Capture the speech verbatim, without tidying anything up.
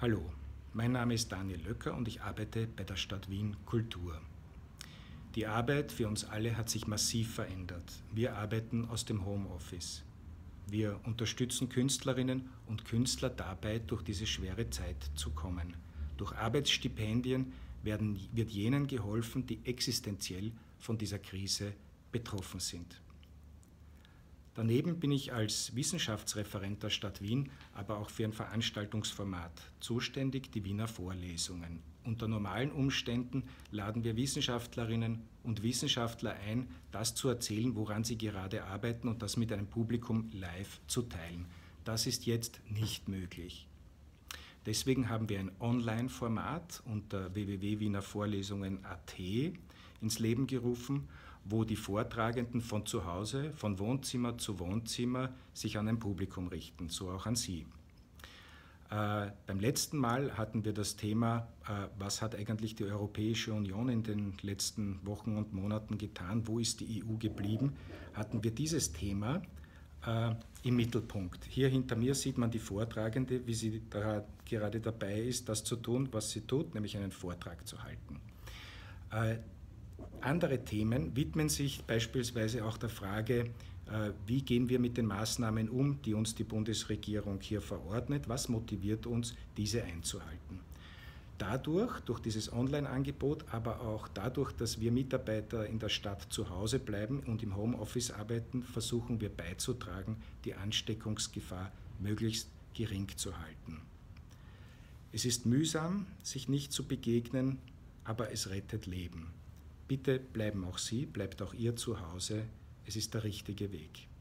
Hallo, mein Name ist Daniel Löcker und ich arbeite bei der Stadt Wien Kultur. Die Arbeit für uns alle hat sich massiv verändert. Wir arbeiten aus dem Homeoffice. Wir unterstützen Künstlerinnen und Künstler dabei, durch diese schwere Zeit zu kommen. Durch Arbeitsstipendien werden, wird jenen geholfen, die existenziell von dieser Krise betroffen sind. Daneben bin ich als Wissenschaftsreferent der Stadt Wien, aber auch für ein Veranstaltungsformat zuständig, die Wiener Vorlesungen. Unter normalen Umständen laden wir Wissenschaftlerinnen und Wissenschaftler ein, das zu erzählen, woran sie gerade arbeiten und das mit einem Publikum live zu teilen. Das ist jetzt nicht möglich. Deswegen haben wir ein Online-Format unter w w w punkt wienervorlesungen punkt a t ins Leben gerufen, wo die Vortragenden von zu Hause, von Wohnzimmer zu Wohnzimmer sich an ein Publikum richten, so auch an Sie. Äh, beim letzten Mal hatten wir das Thema, äh, was hat eigentlich die Europäische Union in den letzten Wochen und Monaten getan, wo ist die E U geblieben, hatten wir dieses Thema äh, im Mittelpunkt. Hier hinter mir sieht man die Vortragende, wie sie da gerade dabei ist, das zu tun, was sie tut, nämlich einen Vortrag zu halten. Äh, Andere Themen widmen sich beispielsweise auch der Frage, wie gehen wir mit den Maßnahmen um, die uns die Bundesregierung hier verordnet, was motiviert uns, diese einzuhalten. Dadurch, durch dieses Online-Angebot, aber auch dadurch, dass wir Mitarbeiter in der Stadt zu Hause bleiben und im Homeoffice arbeiten, versuchen wir beizutragen, die Ansteckungsgefahr möglichst gering zu halten. Es ist mühsam, sich nicht zu begegnen, aber es rettet Leben. Bitte bleiben auch Sie, bleibt auch ihr zu Hause. Es ist der richtige Weg.